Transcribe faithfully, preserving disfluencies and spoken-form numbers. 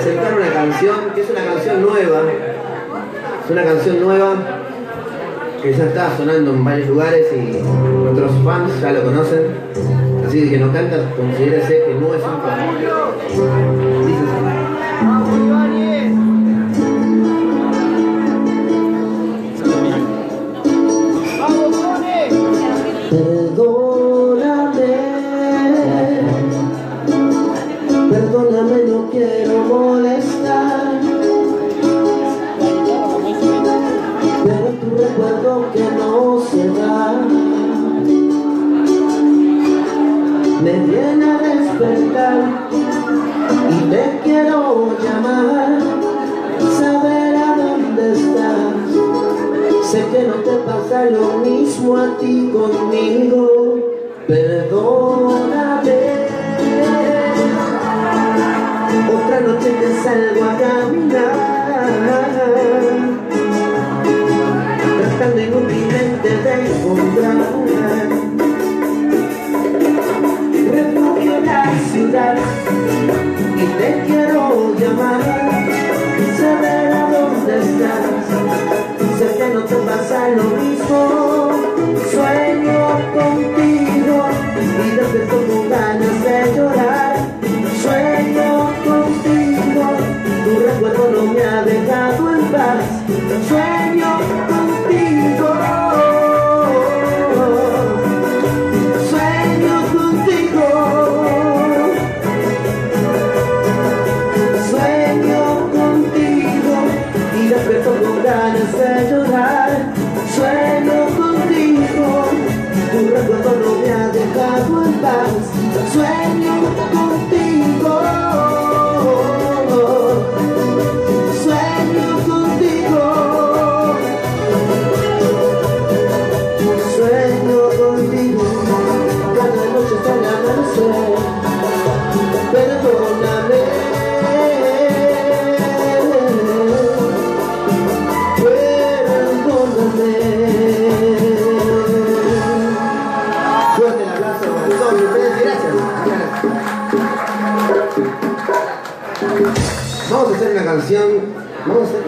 presentar una canción que es una canción nueva. Es una canción nueva que ya está sonando en varios lugares y nuestros fans ya lo conocen. Así que que no canta, considérese que no es un fan. Dice así. Perdóname, perdóname, no quiero molestar, pero tu recuerdo que no se va me viene a despertar y te quiero llamar, saber a dónde estás. Sé que no te pasa lo mismo a ti conmigo, perdóname. Otra noche te salgo a caminar, tratando inútilmente de encontrar refugio en la ciudad y te quiero llamar, saber a dónde estás. Sé que no te pasa lo mismo, sueño contigo y despierto con ganas de llorar. Sueño contigo, tu recuerdo no me ha dejado en paz. Sueño contigo, sueño contigo, sueño contigo y despierto con ganas de llorar. Sueño contigo, tu recuerdo no me ha dejado en paz. Sueño contigo, sueño contigo, sueño contigo, cada noche hasta el amanecer. Perdóname, fuerte el abrazo para todos ustedes y gracias. Vamos a hacer una canción, vamos a hacer